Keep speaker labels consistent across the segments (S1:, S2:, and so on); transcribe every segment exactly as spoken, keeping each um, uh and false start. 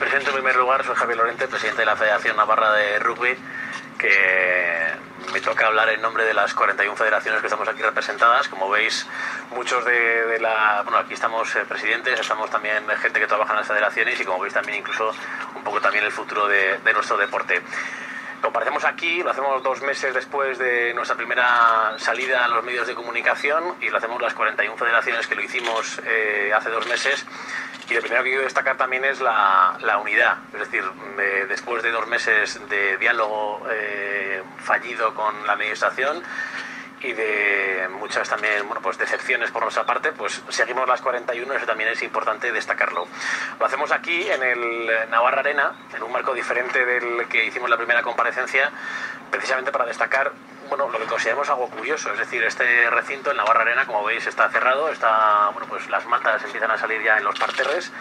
S1: presento en primer lugar, soy Javier Lorente, presidente de la Federación Navarra de Rugby, que me toca hablar en nombre de las cuarenta y una federaciones que estamos aquí representadas. Como veis, muchos de, de la... Bueno, aquí estamos eh, presidentes, estamos también gente que trabaja en las federaciones y, como veis, también incluso un poco también el futuro de, de nuestro deporte. Comparecemos aquí, lo hacemos dos meses después de nuestra primera salida a los medios de comunicación y lo hacemos las cuarenta y una federaciones que lo hicimos eh, hace dos meses. Y lo primero que quiero destacar también es la, la unidad, es decir, eh, después de dos meses de diálogo eh, fallido con la administración y de muchas también, bueno, pues decepciones por nuestra parte, pues seguimos las cuarenta y una, eso también es importante destacarlo. Lo hacemos aquí en el Navarra Arena, en un marco diferente del que hicimos la primera comparecencia, precisamente para destacar, bueno, lo que consideramos algo curioso, es decir, este recinto, el Navarra Arena, como veis, está cerrado, está, bueno, pues las mantas empiezan a salir ya en los parterres.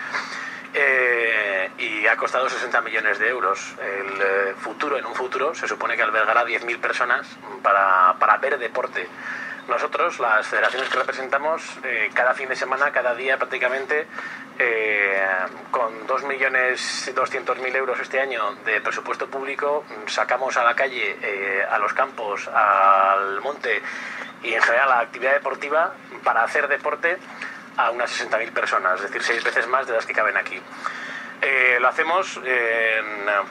S1: Eh, y ha costado sesenta millones de euros. El eh, futuro, en un futuro, se supone que albergará diez mil personas para, para ver deporte. Nosotros, las federaciones que representamos, eh, cada fin de semana, cada día prácticamente, eh, con dos millones doscientos mil euros este año de presupuesto público, sacamos a la calle, eh, a los campos, al monte y en general a la actividad deportiva para hacer deporte a unas sesenta mil personas, es decir, seis veces más de las que caben aquí. Eh, lo hacemos eh,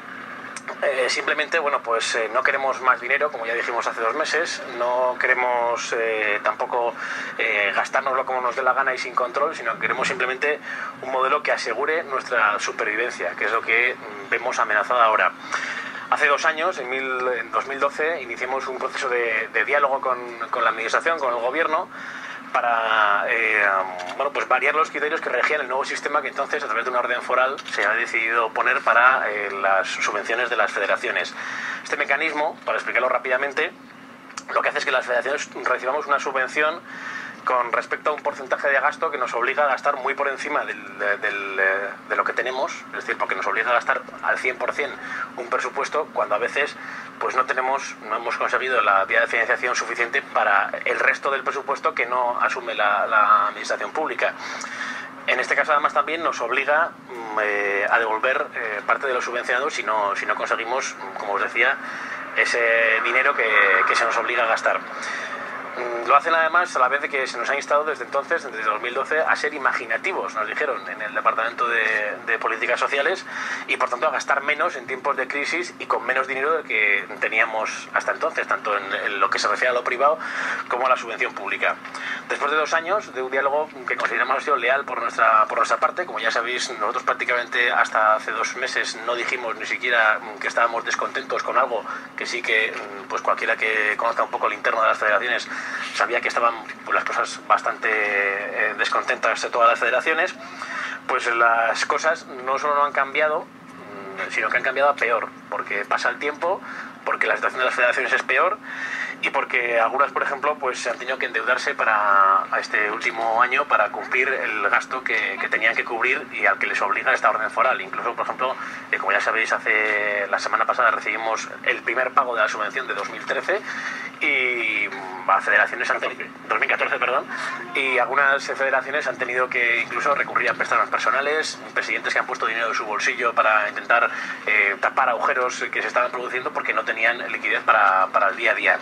S1: eh, simplemente, bueno, pues eh, no queremos más dinero, como ya dijimos hace dos meses, no queremos eh, tampoco eh, gastárnoslo como nos dé la gana y sin control, sino que queremos simplemente un modelo que asegure nuestra supervivencia, que es lo que mm, vemos amenazada ahora. Hace dos años, en, mil, en dos mil doce, iniciamos un proceso de, de diálogo con, con la administración, con el gobierno, para eh, bueno, pues variar los criterios que regían el nuevo sistema que entonces, a través de una orden foral, se ha decidido poner para eh, las subvenciones de las federaciones. Este mecanismo, para explicarlo rápidamente, lo que hace es que las federaciones recibamos una subvención con respecto a un porcentaje de gasto que nos obliga a gastar muy por encima del, del, de lo que tenemos, es decir, porque nos obliga a gastar al cien por cien un presupuesto cuando a veces pues no tenemos, no hemos conseguido la vía de financiación suficiente para el resto del presupuesto que no asume la, la administración pública. En este caso, además, también nos obliga eh, a devolver eh, parte de lo subvencionado si no, si no conseguimos, como os decía, ese dinero que, que se nos obliga a gastar. Lo hacen además a la vez de que se nos ha instado desde entonces, desde dos mil doce, a ser imaginativos, nos dijeron en el Departamento de, de Políticas Sociales, y por tanto a gastar menos en tiempos de crisis y con menos dinero del que teníamos hasta entonces, tanto en, en lo que se refiere a lo privado como a la subvención pública. Después de dos años de un diálogo que consideramos ha sido leal por nuestra, por nuestra parte, como ya sabéis, nosotros prácticamente hasta hace dos meses no dijimos ni siquiera que estábamos descontentos con algo que sí que pues cualquiera que conozca un poco el interno de las federaciones sabía que estaban pues, las cosas bastante eh, descontentas de todas las federaciones. Pues las cosas no solo no han cambiado, sino que han cambiado a peor, porque pasa el tiempo, porque la situación de las federaciones es peor y porque algunas, por ejemplo, pues se han tenido que endeudarse para a este último año para cumplir el gasto que, que tenían que cubrir y al que les obliga esta orden foral. Incluso, por ejemplo, eh, como ya sabéis, hace la semana pasada recibimos el primer pago de la subvención de dos mil trece y a federaciones han tenido, dos mil catorce, perdón, y algunas federaciones han tenido que incluso recurrir a préstamos personales, presidentes que han puesto dinero de su bolsillo para intentar eh, tapar agujeros que se estaban produciendo porque no tenían liquidez para, para el día a día.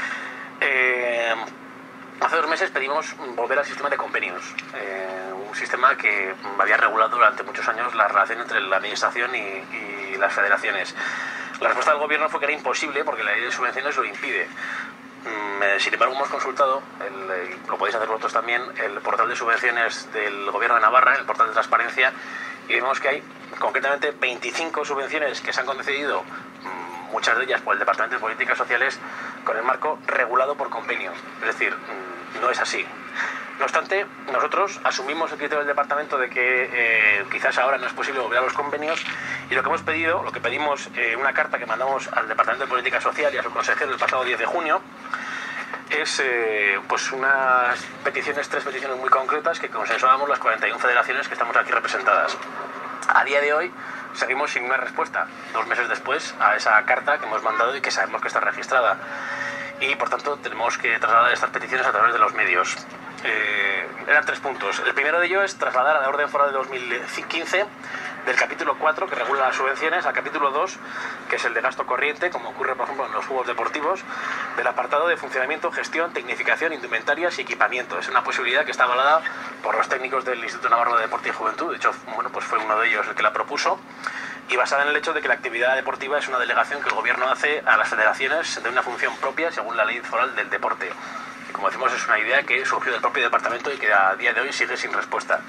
S1: Eh, hace dos meses pedimos volver al sistema de convenios, eh, un sistema que había regulado durante muchos años la relación entre la administración y, y las federaciones. La respuesta del gobierno fue que era imposible porque la ley de subvenciones lo impide. Sin embargo, hemos consultado, el, lo podéis hacer vosotros también, el portal de subvenciones del Gobierno de Navarra, el portal de transparencia, y vemos que hay concretamente veinticinco subvenciones que se han concedido, muchas de ellas por el Departamento de Políticas Sociales, con el marco regulado por convenio. Es decir, no es así. No obstante, nosotros asumimos el criterio del departamento de que eh, quizás ahora no es posible volver a los convenios y lo que hemos pedido, lo que pedimos, eh, una carta que mandamos al Departamento de Política Social y a su consejero el pasado diez de junio, es eh, pues unas peticiones, tres peticiones muy concretas que consensuábamos las cuarenta y una federaciones que estamos aquí representadas. A día de hoy seguimos sin una respuesta, dos meses después, a esa carta que hemos mandado y que sabemos que está registrada. Y por tanto tenemos que trasladar estas peticiones a través de los medios. Eh, eran tres puntos. El primero de ellos es trasladar a la orden foral de dos mil quince del capítulo cuatro, que regula las subvenciones, al capítulo dos, que es el de gasto corriente, como ocurre, por ejemplo, en los juegos deportivos, del apartado de funcionamiento, gestión, tecnificación, indumentarias y equipamiento. Es una posibilidad que está avalada por los técnicos del Instituto Navarro de Deporte y Juventud. De hecho, bueno, pues fue uno de ellos el que la propuso, y basada en el hecho de que la actividad deportiva es una delegación que el gobierno hace a las federaciones de una función propia según la ley foral del deporte. Y como decimos, es una idea que surgió del propio departamento y que a día de hoy sigue sin respuesta.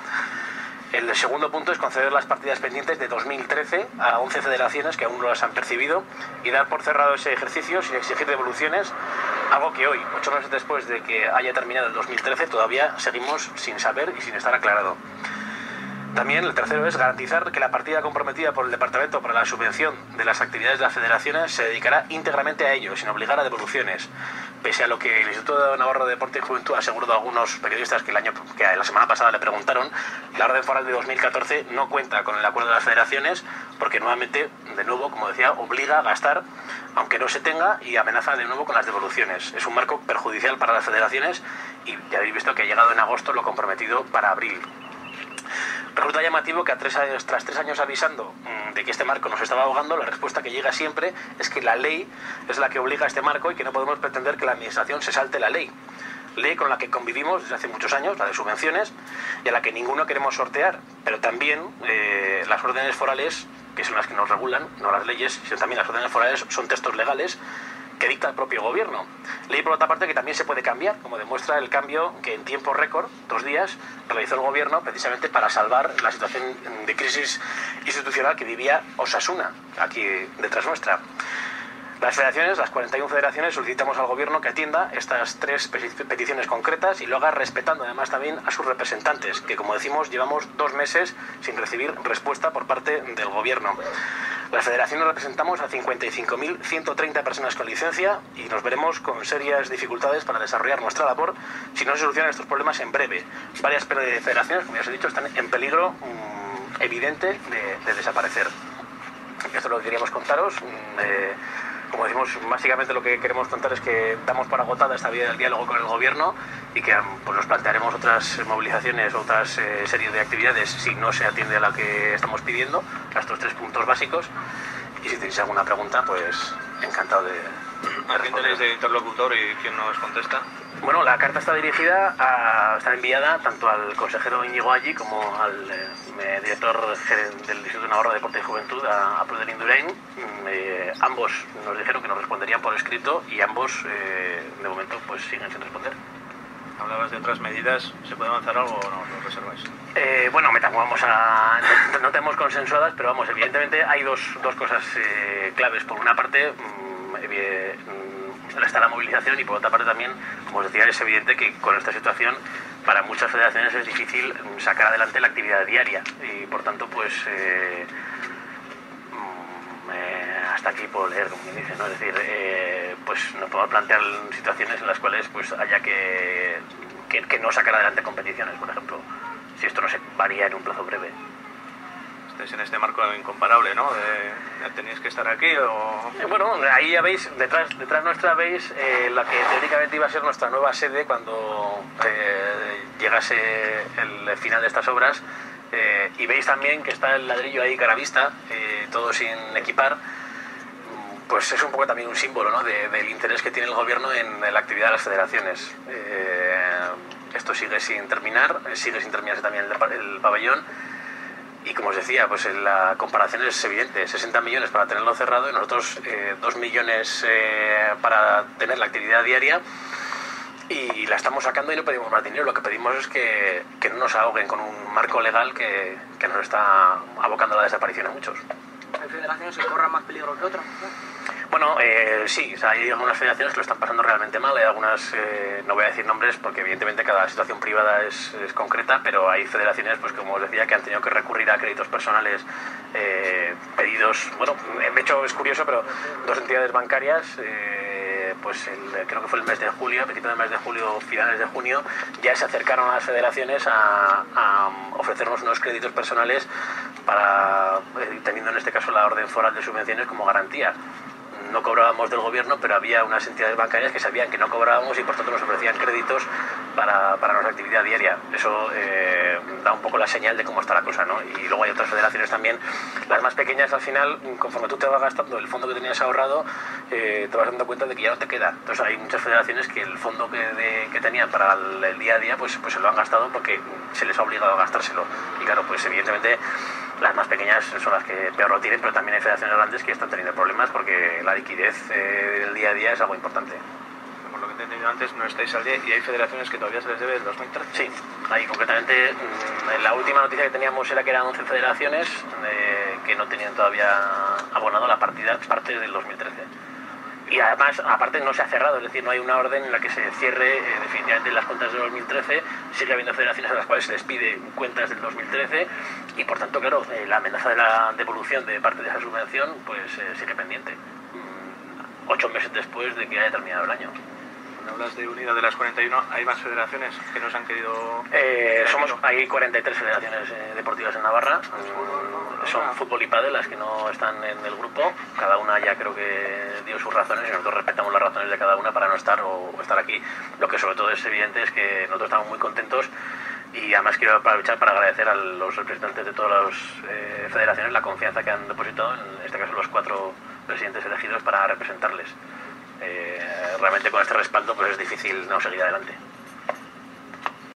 S1: El segundo punto es conceder las partidas pendientes de dos mil trece a once federaciones que aún no las han percibido y dar por cerrado ese ejercicio sin exigir devoluciones, algo que hoy, ocho meses después de que haya terminado el dos mil trece, todavía seguimos sin saber y sin estar aclarado. También el tercero es garantizar que la partida comprometida por el Departamento para la subvención de las actividades de las federaciones se dedicará íntegramente a ello, sin obligar a devoluciones. Pese a lo que el Instituto Navarro de Deporte y Juventud ha asegurado a algunos periodistas que, el año, que la semana pasada le preguntaron, la orden foral de dos mil catorce no cuenta con el acuerdo de las federaciones porque nuevamente, de nuevo, como decía, obliga a gastar aunque no se tenga y amenaza de nuevo con las devoluciones. Es un marco perjudicial para las federaciones y ya habéis visto que ha llegado en agosto lo comprometido para abril. Resulta llamativo que a tres años, tras tres años avisando mmm, de que este marco nos estaba ahogando, la respuesta que llega siempre es que la ley es la que obliga a este marco y que no podemos pretender que la administración se salte la ley. Ley con la que convivimos desde hace muchos años, la de subvenciones, y a la que ninguno queremos sortear. Pero también eh, las órdenes forales, que son las que nos regulan, no las leyes, sino también las órdenes forales, son textos legales que dicta el propio gobierno. Ley, por otra parte, que también se puede cambiar, como demuestra el cambio que en tiempo récord, dos días, realizó el gobierno precisamente para salvar la situación de crisis institucional que vivía Osasuna, aquí detrás nuestra. Las federaciones, las cuarenta y una federaciones, solicitamos al gobierno que atienda estas tres peticiones concretas y lo haga respetando además también a sus representantes, que como decimos llevamos dos meses sin recibir respuesta por parte del gobierno. Las federaciones representamos a cincuenta y cinco mil ciento treinta personas con licencia y nos veremos con serias dificultades para desarrollar nuestra labor si no se solucionan estos problemas en breve. Varias federaciones, como ya os he dicho, están en peligro mmm, evidente de, de desaparecer. Esto es lo que queríamos contaros. Eh, Como decimos, básicamente lo que queremos contar es que damos por agotada esta vía del diálogo con el gobierno y que pues, nos plantearemos otras movilizaciones, otras eh, series de actividades si no se atiende a la que estamos pidiendo, a estos tres puntos básicos. Y si tenéis alguna pregunta, pues encantado de...
S2: ¿A quién tenéis de interlocutor y quién nos contesta?
S1: Bueno, la carta está dirigida, a, está enviada tanto al consejero Íñigo Allí como al eh, director del Instituto Navarro de Deporte y Juventud, a, a Pruden Indurain. Eh, ambos nos dijeron que nos responderían por escrito y ambos, eh, de momento, pues siguen sin responder.
S2: Hablabas de otras medidas, ¿se puede avanzar algo o no lo reserváis?
S1: Eh, bueno, me vamos a, no, no tenemos consensuadas, pero vamos, evidentemente hay dos, dos cosas eh, claves. Por una parte, mmm, eh, mmm, está la movilización y por otra parte también, como os decía, es evidente que con esta situación para muchas federaciones es difícil sacar adelante la actividad diaria y por tanto, pues... Eh, Eh, hasta aquí puedo leer, como me dice, ¿no? Es decir, eh, pues nos podemos plantear situaciones en las cuales pues haya que, que, que no sacar adelante competiciones, por ejemplo, si esto no se varía en un plazo breve.
S2: Estáis en este marco incomparable, ¿no? De, ¿tenéis que estar aquí o...?
S1: Eh, bueno, ahí ya veis, detrás, detrás nuestra veis eh, la que teóricamente iba a ser nuestra nueva sede cuando eh, llegase el final de estas obras. Eh, y veis también que está el ladrillo ahí cara a vista, eh, todo sin equipar, pues es un poco también un símbolo, ¿no? de, del interés que tiene el gobierno en, en la actividad de las federaciones. Eh, esto sigue sin terminar, sigue sin terminarse también el, el pabellón y como os decía, pues la comparación es evidente, sesenta millones para tenerlo cerrado y nosotros eh, dos millones eh, para tener la actividad diaria. Y la estamos sacando y no pedimos más dinero, lo que pedimos es que, que no nos ahoguen con un marco legal que, que nos está abocando a la desaparición a muchos.
S3: ¿Hay federaciones que corran más peligro que otras?
S1: Bueno, eh, sí, o sea, hay algunas federaciones que lo están pasando realmente mal, hay algunas, eh, no voy a decir nombres porque evidentemente cada situación privada es, es concreta, pero hay federaciones, pues como os decía, que han tenido que recurrir a créditos personales, eh, pedidos, bueno, de hecho es curioso, pero dos entidades bancarias, eh, pues el, creo que fue el mes de julio, a principios del mes de julio, finales de junio, ya se acercaron a las federaciones a, a ofrecernos unos créditos personales para, teniendo en este caso la orden foral de subvenciones como garantía. No cobrábamos del gobierno, pero había unas entidades bancarias que sabían que no cobrábamos y por tanto nos ofrecían créditos para, para nuestra actividad diaria. Eso eh, da un poco la señal de cómo está la cosa, ¿no? Y luego hay otras federaciones también, las más pequeñas, al final, conforme tú te vas gastando el fondo que tenías ahorrado, eh, te vas dando cuenta de que ya no te queda. Entonces hay muchas federaciones que el fondo que, de, que tenían para el, el día a día, pues, pues se lo han gastado porque se les ha obligado a gastárselo. Y claro, pues evidentemente las más pequeñas son las que peor lo tienen, pero también hay federaciones grandes que están teniendo problemas porque la liquidez eh, del día a día es algo importante.
S2: Por lo que he entendido antes, no estáis al día y hay federaciones que todavía se les debe el dos mil trece.
S1: Sí, ahí concretamente, mm, la última noticia que teníamos era que eran once federaciones eh, que no tenían todavía abonado la partida parte del dos mil trece. Y además, aparte no se ha cerrado, es decir, no hay una orden en la que se cierre eh, definitivamente las cuentas del dos mil trece, sigue habiendo federaciones a las cuales se les pide cuentas del dos mil trece y por tanto, claro, eh, la amenaza de la devolución de parte de esa subvención pues eh, sigue pendiente, mm, ocho meses después de que haya terminado el año.
S2: Cuando hablas de unidad de las cuarenta y uno, ¿hay más federaciones que nos han querido...?
S1: Eh, somos, hay cuarenta y tres federaciones eh, deportivas en Navarra. Mm, son fútbol y pádel las que no están en el grupo. Cada una ya creo que dio sus razones y nosotros respetamos las razones de cada una para no estar o, o estar aquí. Lo que sobre todo es evidente es que nosotros estamos muy contentos y además quiero aprovechar para agradecer a los representantes de todas las eh, federaciones la confianza que han depositado, en este caso los cuatro presidentes elegidos, para representarles. Eh, realmente con este respaldo pues es difícil no seguir adelante.